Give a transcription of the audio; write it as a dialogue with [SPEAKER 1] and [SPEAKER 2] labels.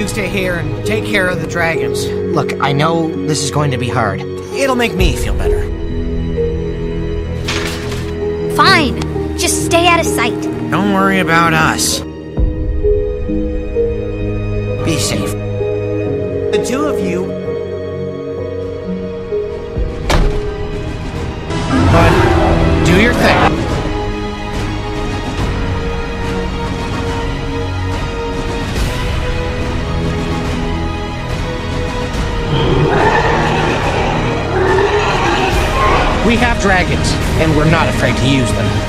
[SPEAKER 1] can stay here and take care of the dragons.
[SPEAKER 2] Look, I know this is going to be hard.
[SPEAKER 1] It'll make me feel better.
[SPEAKER 3] Fine. Just stay out of sight.
[SPEAKER 1] Don't worry about us. Be safe. The two of you... But do your thing. We have dragons, and we're not afraid to use them.